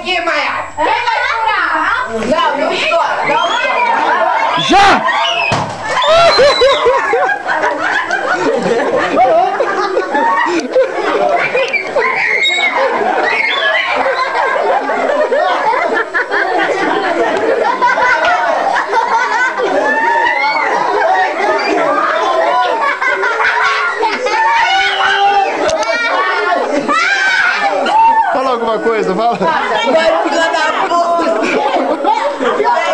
aqui, Maia. Quem vai furar? Não estoura, não estoura. Já! Fala alguma coisa, fala. Vai, filha da puta.